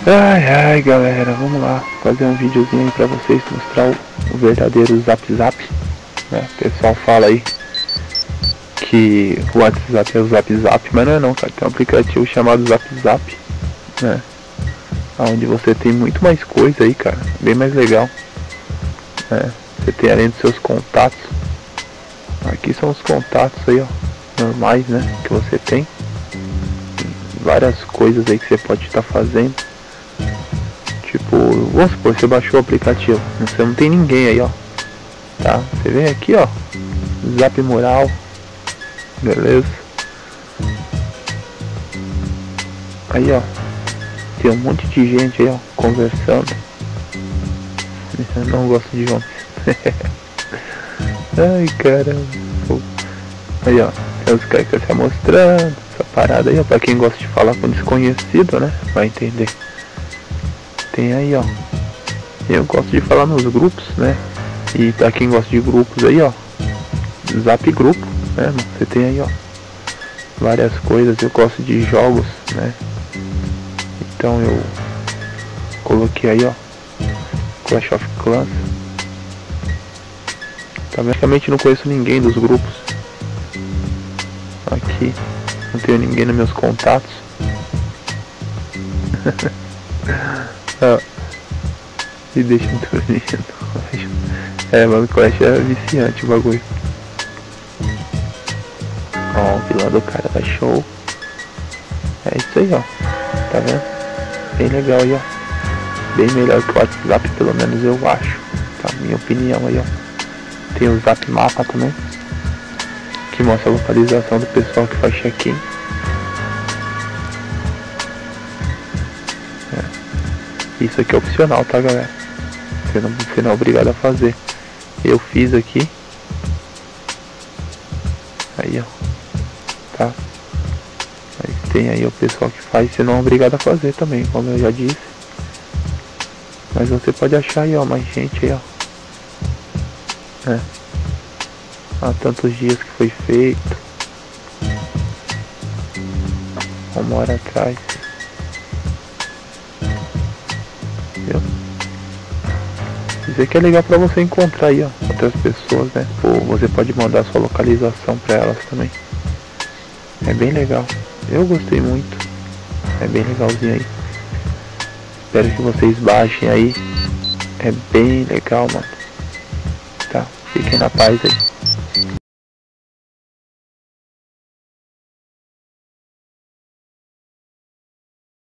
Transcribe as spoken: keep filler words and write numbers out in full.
Ai ai galera, vamos lá fazer um videozinho aí pra vocês, mostrar o, o verdadeiro Zap Zap, né? O pessoal fala aí que o WhatsApp é o Zap Zap, mas não é não, cara. Tem um aplicativo chamado Zap Zap, né? Onde você tem muito mais coisa aí, cara, bem mais legal, né? Você tem além dos seus contatos, aqui são os contatos aí, ó, normais, né, que você tem, várias coisas aí que você pode estar fazendo. Tipo, vamos supor, você baixou o aplicativo, você não tem ninguém aí, ó, tá? Você vem aqui, ó, Zap Moral, beleza? Aí, ó, tem um monte de gente aí, ó, conversando. Eu não gosto de homens. Ai, caramba. Aí, ó, tem os caras que estão se mostrando, essa parada aí, ó, pra quem gosta de falar com desconhecido, né, vai entender. Tem aí, ó, eu gosto de falar nos grupos, né, e pra quem gosta de grupos aí, ó, Zap Grupo, né, você tem aí, ó, várias coisas. Eu gosto de jogos, né, então eu coloquei aí, ó, Clash of Clans. Tá, basicamente não conheço ninguém dos grupos. Aqui não tenho ninguém nos meus contatos. Ah, me deixa muito dormindo. É, mano, Clash é viciante o bagulho. Ó, o vilão do cara da show. É isso aí, ó. Tá vendo? Bem legal aí, ó. Bem melhor que o WhatsApp, pelo menos eu acho. Tá, minha opinião aí, ó. Tem o Zap Mapa também, que mostra a localização do pessoal que faz check-in. É. Isso aqui é opcional, tá, galera? Você não, você não é obrigado a fazer. Eu fiz aqui. Aí, ó. Tá? Mas tem aí o pessoal que faz, você não é obrigado a fazer também, como eu já disse. Mas você pode achar aí, ó, mais gente aí, ó. É. Há tantos dias que foi feito. Uma hora atrás. Viu? Isso aqui é legal pra você encontrar aí, ó, outras pessoas, né? Ou você pode mandar sua localização pra elas também. É bem legal. Eu gostei muito. É bem legalzinho aí. Espero que vocês baixem aí. É bem legal, mano. Tá, fiquem na paz aí.